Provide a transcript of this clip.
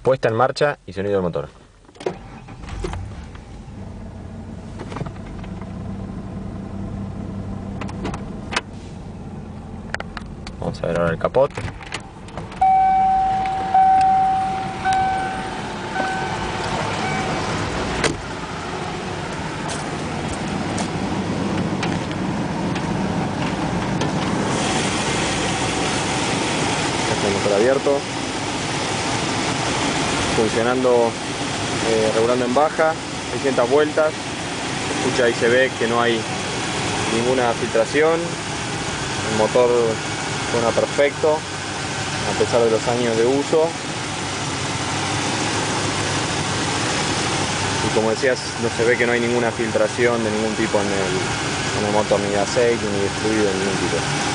Puesta en marcha y sonido del motor. Vamos a ver ahora el capot. Este es el motor abierto, funcionando, regulando en baja, 600 vueltas. Escucha, ahí se ve que no hay ninguna filtración. El motor suena perfecto a pesar de los años de uso. Y como decías, no se ve que no hay ninguna filtración de ningún tipo en el motor, ni de aceite, ni de fluido de ningún tipo.